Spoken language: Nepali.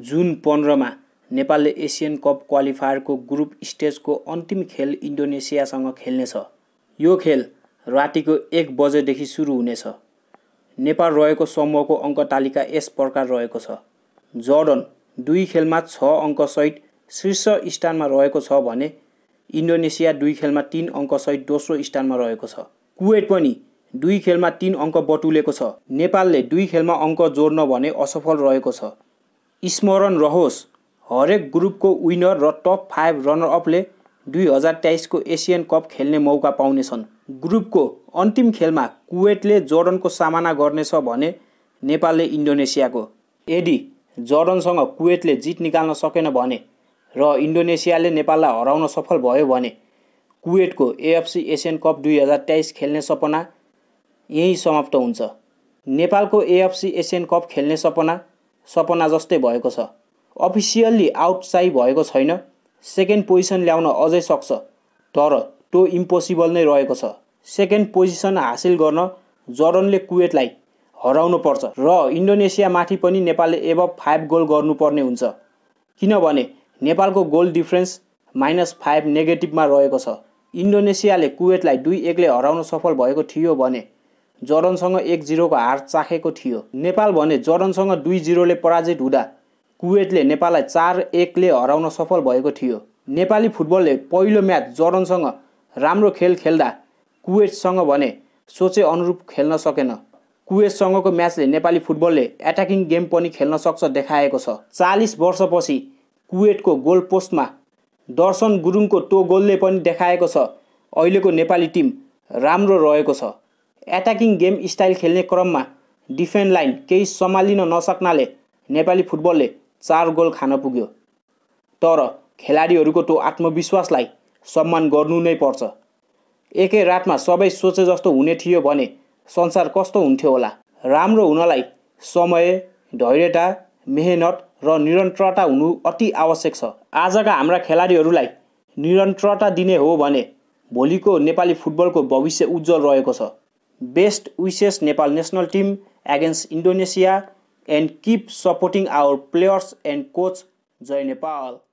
जुन 15 मा नेपालले एसियन कप क्वालिफायरको ग्रुप स्टेजको अन्तिम खेल इन्डोनेसियासँग खेल्नेछ। यो खेल रातिको 1 बजेदेखि सुरु हुनेछ। नेपाल रहेको समूहको अङ्क तालिका यस प्रकार रहेको छ। जर्डन 2 खेलमा 6 अङ्कसहित शीर्ष स्थानमा रहेको छ भने इन्डोनेसिया 2 खेलमा 3 अङ्कसहित दोस्रो स्थानमा रहेको छ। कुवेट पनि 2 खेलमा 3 अङ्क बटुलेको छ। नेपालले 2 खेलमा अङ्क जोड्न भने असफल रहेको छ। स्मरण रहोस्, हरेक ग्रुपको विनर र टप 5 रनर-अपले 2023 को एसियन कप खेल्ने मौका पाउनेछन्। ग्रुपको अन्तिम खेलमा कुवेटले जर्डनको सामना गर्नेछ भने नेपालले इन्डोनेसियाको। यदि जर्डनसँग कुवेटले जित निकाल्न सकेन भने र इन्डोनेसियाले नेपाललाई हराउन सफल भयो भने कुवेटको एएफसी एसियन कप 2023 खेल्ने सपना यही समाप्त हुन्छ। नेपालको एएफसी एसियन कप खेल्ने सपना जस्तै भएको छ। अफिसियल्ली आउट चाहिँ भएको छैन। सेकेन्ड पोजिसन ल्याउन अझै सक्छ, तर त्यो इम्पोसिबल नै रहेको छ। सेकेन्ड पोजिसन हासिल गर्न जर्डनले कुवेटलाई हराउनु पर्छ र इन्डोनेसियामाथि पनि नेपालले एबभ 5 गोल गर्नुपर्ने हुन्छ, किनभने नेपालको गोल डिफरेन्स -5 नेगेटिभमा रहेको छ। इन्डोनेसियाले कुवेटलाई 2-1 ले हराउन सफल भएको थियो भने जर्डनसँग 1-0 को हार चाखेको थियो। नेपाल भने जर्डनसँग 2-0 ले पराजित हुँदा कुवेटले नेपाललाई 4-1 ले हराउन सफल भएको थियो। नेपाली फुटबलले पहिलो म्याच जर्डनसँग राम्रो खेल खेल्दा कुवेटसँग भने सोचे अनुरूप खेल्न सकेन। कुवेटसँगको म्याचले नेपाली फुटबलले एट्याकिङ गेम पनि खेल्न सक्छ देखाएको छ। 40 वर्षपछि कुवेटको गोल पोस्टमा दर्शन गुरुङको त्यो गोलले पनि देखाएको छ अहिलेको नेपाली टिम राम्रो रहेको छ। एट्याकिङ गेम स्टाइल खेल्ने क्रममा डिफेन्स लाइन केही सम्हालिन नसक्नाले नेपाली फुटबलले 4 गोल खान पुग्यो। तर खेलाडीहरूको त्यो आत्मविश्वासलाई सम्मान गर्नु नै पर्छ। एकै रातमा सबै सोचे जस्तो हुने थियो भने संसार कस्तो हुन्थ्यो होला। राम्रो हुनलाई समय, धैर्यता, मेहनत र निरन्तरता हुनु अति आवश्यक छ। आजका हाम्रा खेलाडीहरूलाई निरन्तरता दिने हो भने भोलिको नेपाली फुटबलको भविष्य उज्जवल रहेको छ। Best wishes Nepal national team against Indonesia and keep supporting our players and coach. Jai Nepal.